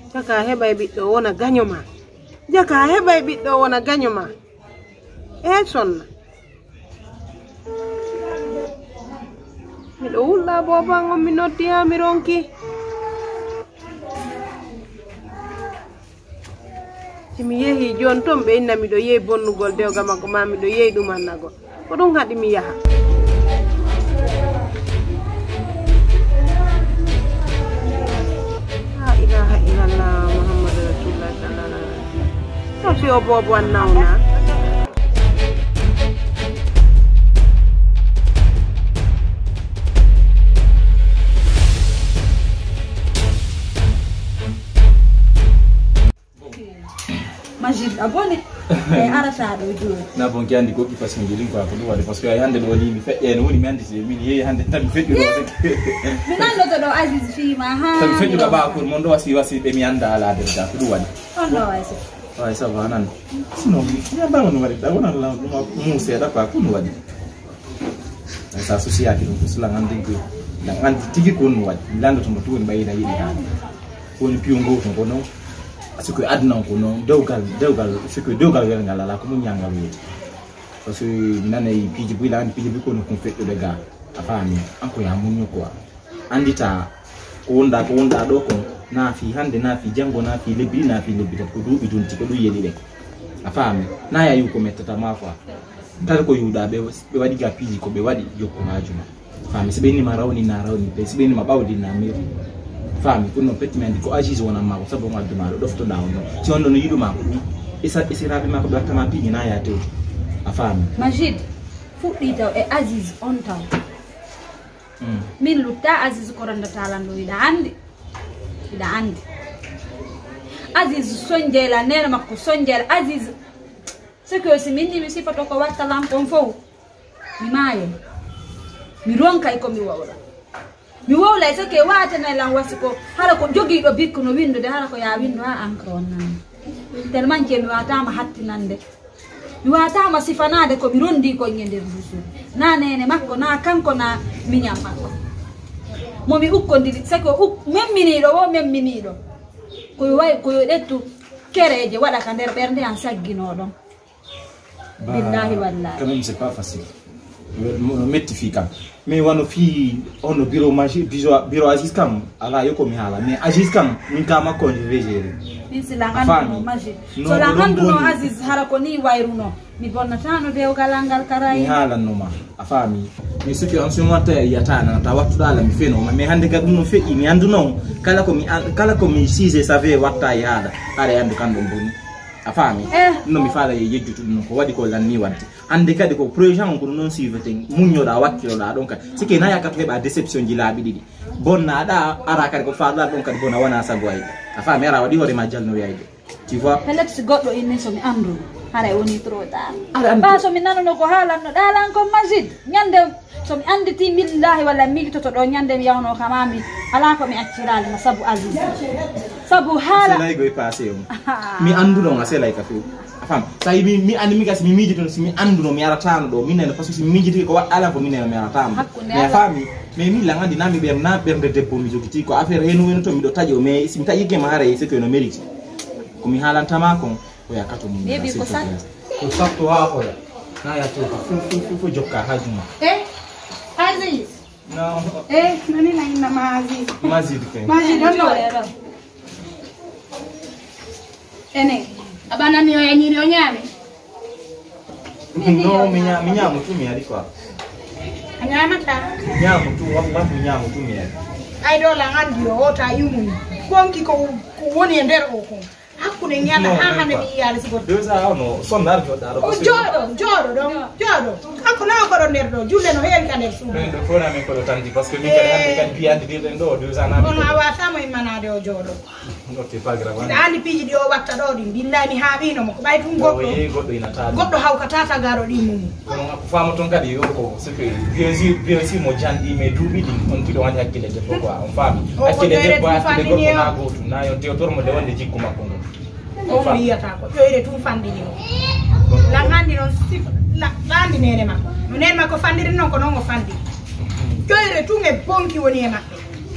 Jaka heɓay ɓiɗɗo wona gaño ma. Jaka heɓay ɓiɗɗo wona gaño ma. Sonna. Miɗo wulla boban on mi noddi ha mi ronki. Mi yehi jon ton ɓe inna miɗo yehi bonnugol dewga makko ma miɗo yehi ɗum annagol ko ɗum haɗi mi yaha. La ilaha illallah Muhammadu Rasulullah sallallahu alaihi wasallam. To si o bobo an nawna. Majid abone arata do juro na bon kyandi ko ki fasin gilin ko akulu wade parce que ay hande do ni mi fedde no ni mi andi se min yeyi hande tan mi feddi do mi nan do Aziz fi ma ha tan feddi do ba ko mon do wasi be mi anda ala de da ko wadi on do wasi ay ça va nan sinon mi ba no wadi da wona la mu se da pa ko no wadi ay sa society do sula ngandi ko la ngandi tigi ko no wadi lando to mtu ni bayina yini ha ko ni piongo ko no parce que adna ko non dewgal c'est que dewgal ngal la ko mun nyangal wi parce que nanay piji bu la piji bu ko no confetto de ga afami anko ya munyo ko andita ko wonda do ko na fi hande na fi jango na fi lebbi ko dubi dunti ko du yeli de afami na ya yu ko metata mafa ndal ko yuda be wadi ga piji ko be wadi joko majuma fami sibe ni marawni na rawni be sibe ni mabawdi na meri fami kuno peti mendi ko Aziz wona mako sabo ngaddu ma do fto dawo no ci ondo no yidu mako isa rabi mako do tama pigi na ya tew afami Majid fuddi taw e Aziz on taw min lutta Aziz ko randa talando ida andi Aziz sonjela nena makko sonjela Aziz ce que si minni mi sifato ko watta lampon fo mi maye mi ronka ko mi wawra mi wowla so ke wata na lan wasiko hala ko jogi do bikko no windo de hala ko ya windo ha ankron nan tellement ke mi wata ma hattinande mi wata ma sifanade ko mi rondi ko nyende rusul na nene makko na kanko na minyam makko mo mi ukkondiri sako memminido ko way ko dettu kereje wada ka der bernde an saggino don billahi wallahi quand même c'est pas facile metti fi kam mais wano fi ono bureau Majid bureau Aziz kam ala yoko mi hala mais Aziz kam min kama ko vegere min sila ngando Majid so la ngando no Aziz hala ko ni wayruno mi bonna tano de galangal karay hala no ma afami mais ce que en ce moment ya tana ta wattu dala mi feno mais hande ga dum no fe mi andu non kala ko mi sise save watta yada are andu kando boni afami no mi fala yejjutu dum ko wadi ko lanni wadde ande kadi ko projet on ko non suivete munyoda wakkilo da donc sike na yakata heba deception ji laabi didi bonna da ara kadi ko faala don kadi bona wana sagway afami ara wadi hore ma jalno yayde tu vois pelet goddo inni so mi andu hara woni trop tard ba so mi nanono ko haalanno dalan ko Majid nyande so mi anditi billahi wala mi to do nyande mi yawno kamami ala ko mi accirali ma sabu Aziz sabu hala lay go passé mi andu no ngasela ka fi afam say mi andi mi gas mi miji ton si mi andu no mi arata do mi nene parce que mi miji ko wat ala ko mi nene mi arata mais fami mais mi la ngandi na mi ber na berde debbo mi jogiti ko affaire eno to mi do tajo mais si mi taji ke ma hare c'est que no mérite ko mi halantama ko ya kato mun baby ko sat ko satto ha ko na ya to fu jokka hajuma Aziz no Nani na ina Mazid ke Majid no ene abana niyo ya nyiri onyame no minya mutu mi aliko anyama ta nya mutu wa nya mutu mi ai do la ngandi yo ota yumu konki ko woni nder o ko hakkude nyala ha hande bi yalla sigo doza no sonnar jodaro o jodo hakko na ko do nder do julle no heewi kande fu do fona men ko do tanti parce que mi kadi hande kadi biyande dirden do doza na on awa tamo manade o jodo non c'est pas grave andi piji di o watta do di billahi mi haabino mo ko bay tum goddo ina taal goddo hawkata garo di mum kono ko famo ton kadi yo ko c'est que bien sûr mo jandi me dubi di on tido wani hakkile de quoi on fami hakkile de quoi de goddo na goto na yo te tormo de wonde jikku makko o wiyata ko ƴoyre tum fandini o la ngandi non landi nene makko no nene makko fandiri non ko non o fandi ƴoyre tum e bonki woni e makko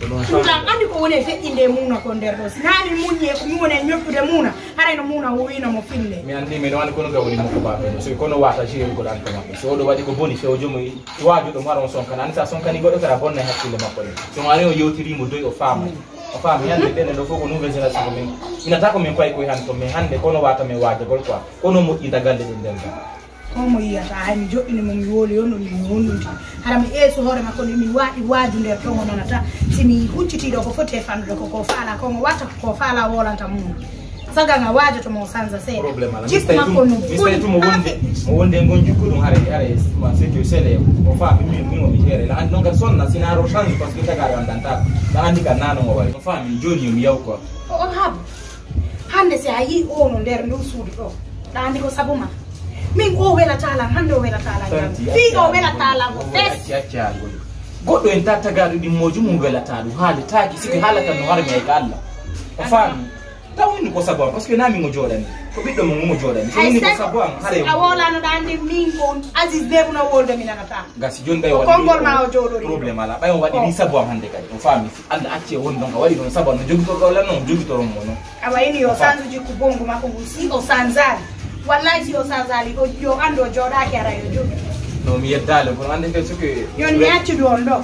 Sudah andi ko woni feƴƴinde muna ko nder ɗo sinani munye ko mi woni ñoppude muna harayno muna o wino mo fille mi andi mi wani kono gawni mo ko babe so kono wata jiri ko dan kama so do wadi ko boni few jomo waaju do maron sonkana an sa sonkani godo kara bonna hakkille makko ni so mari o yewtiri mo doy o fama yande den do foko nouvelle génération min ina ko min koy han to mi hande kono wata mi waaje gol quoi kono mo ida galle den den omo yiyata hay mi joɗɗini mo mi woli on mi wonnude hara mi eeso hoore makko ni mi waɗi waaju nder to nonata simi huccitiɗo ko foti e fannude ko faala ko mo watta ko faala wolanta mum saga nga waajoto mo sanza seeɗa probléme ala mi stay tumo wonde ngon jukku ɗum hare ma c'est sele o faami min o mi jere la andi non gar sonna sinaro change parce que tagaɗo andanta la andi ka nano mo wari o faami joni mi yaw quoi o haɓ hande si a yi ono nder ndu suudu ɗo ɗa andi ko sabu ma min o welata lan hande o welata lan fi o welata lan ko fes goɗɗo en tattagaɗo ɗimmoji mum welata ɗum haalitaki siki haalata no harmi ay ka Allah o faami taw woni ko sabu am parce que nami mo jooɗani ko ɓiɗɗo mo mo jooɗani so woni ko sabu am hare a wolanoɗa andi min ko Aziz debuno wolde mi nanata gasi joni ɓay waɗi konngol ma o jooɗori probléme ala ɓay o waɗi ni sabu am hande kadi o faami Allah acci woni ɗon ka waɗi ɗon sabu am no jogitorɗo lan noon jogitoron mo noon a wayni yo sanzu jikku bongo makko ngu si o sanzali wallahi si o sanzali yo ando jooɗaki ara yo jogi no mi yeddale kono ande kadi soke yon mi accude on ɗo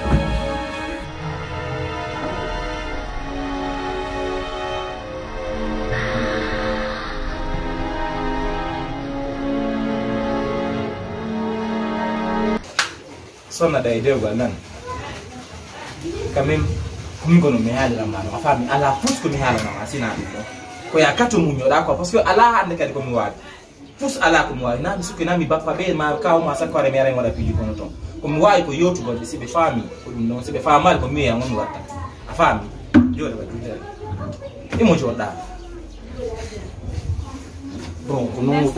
sonna day dewgal nan quand même komi gono mi haalirama no a faami ala pus komi haalanama sina ɗum ɗo ko ya kato muñoɗa quoi parce que ala hande kadi komi waawi pus ala komi waawi nami suki nami bappa ɓe ma kawma sakko are mi ara waɗa piiji kono toon komi waawi ko yewtugolɓe si ɓe faami ko ɗum ɗon si ɓe faamali ko miya on mi watta a faami jooɗe waɗitere imo joɗɗa bon ko non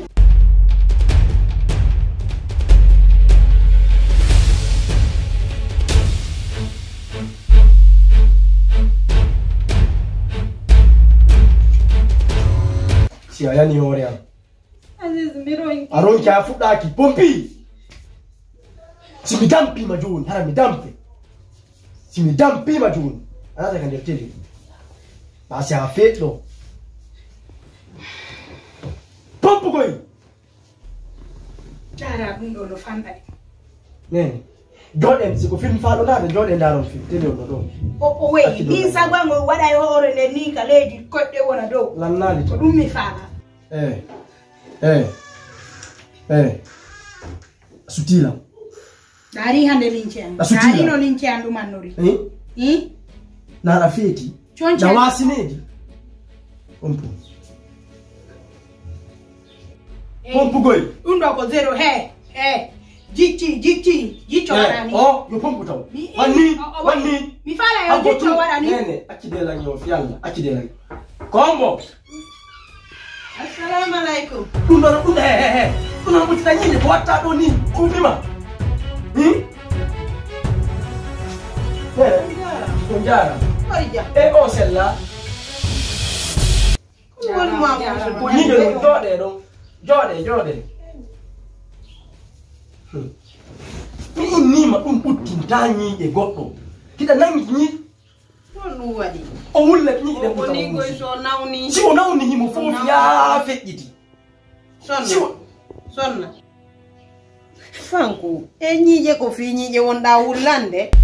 si a yani hoore am Aziz mironki a ronki a fuɗɗaki pompi si mi dampima joni hara mi dampe si mi dampima joni a nata ka nder télé ba si a feɗɗo pompugoy jara ɗum ɗo no famɗay nene joɗen siko film faɗo nade joɗe daron film télé ono ɗo o weyi ɗin sagoango waɗa e hoore nde ni ka leydi koɗɗe wona dow lannali ko ɗum mi faala sutila ɗari hande linceen ɗari no linceen ɗum annori naɗa feeti na wasineji pompu pompugoy ɗum ɗo ko zéro he jicco waɗani o yo pompu taw wanni mi faala yo jicco waɗani nene accidelagi o fiyalla accidelagi kombo assalamu aleykum ɗum ɗon ɗum ɗum ɗon ɓuccita ñinde ko watta ɗo ni kuufima on jara o sella ko ñinde ɗum jooɗe ɗon jooɗe mi innima ɗum ɓuttinta ñiiƴe goɗɗo kiɗa nangi ñi ɗum waɗi o wullat ñiiƴe ɗe ɓuttangoy so nawni si o nawni himo fof yaa feƴƴiti sonna fanko e ñiiƴe ko fi ñiiƴe wonɗa wullande